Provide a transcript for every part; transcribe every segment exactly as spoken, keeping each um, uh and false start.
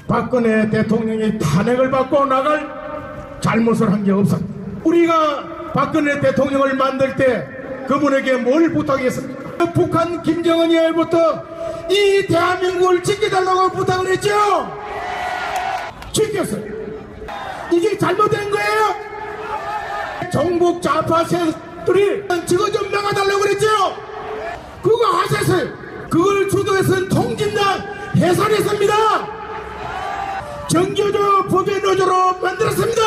박근혜 대통령이 탄핵을 받고 나갈 잘못을 한 게 없어. 우리가 박근혜 대통령을 만들 때 그분에게 뭘 부탁했습니까? 북한 김정은이로부터 이 대한민국을 지켜달라고 부탁을 했죠. 지켰어요. 이게 잘못된 거예요. 정북 좌파 세력들이 저거 좀 막아달라고 그랬죠. 그거 하셨어요. 그걸 주도해서 통진당 해산했습니다. 정교조 법외노조로 만들었습니다.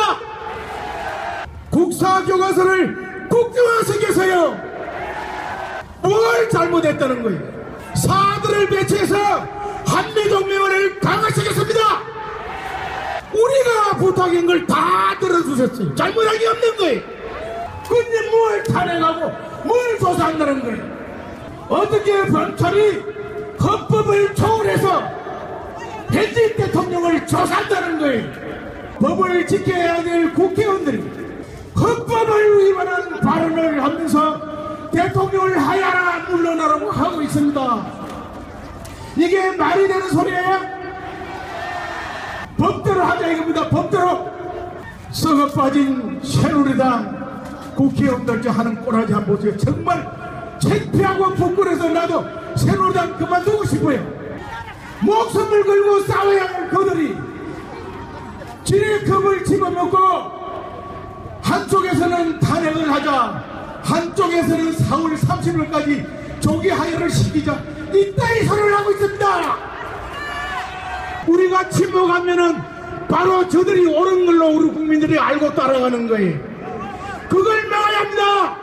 국사교과서를 국교화시켜서요. 뭘 잘못했다는 거예요. 사들을 배치해서 한미동맹을 강화시켰습니다. 우리가 부탁한 걸 다 들어주셨어요. 잘못한 게 없는 거예요. 근데 뭘 탄핵하고 뭘 조사한다는 거예요. 어떻게 검찰이 헌법을 초월해서 현직 대통령을 조사한다는 거예요. 법을 지켜야 될 국회의원들이 헌법을 위반한 발언을 하면서 대통령을 하야라 물러나라고 하고 있습니다. 이게 말이 되는 소리예요? 법대로 하자 이겁니다. 법대로. 썩어 빠진 새누리당 국회의원들 하는 꼬라지 한번 보세요. 정말 창피하고 부끄러워서 나도 새누리당 그만두고 싶어요. 목숨을 걸고 싸워야 할 그들이 지뢰컵을 집어먹고 한쪽에서는 탄핵을 하자, 한쪽에서는 사월 삼십일까지 조기 하야를 시키자, 이따위 소리를 하고 있습니다. 우리가 침묵하면은 바로 저들이 옳은 걸로 우리 국민들이 알고 따라가는 거예요. 그걸 막아야 합니다.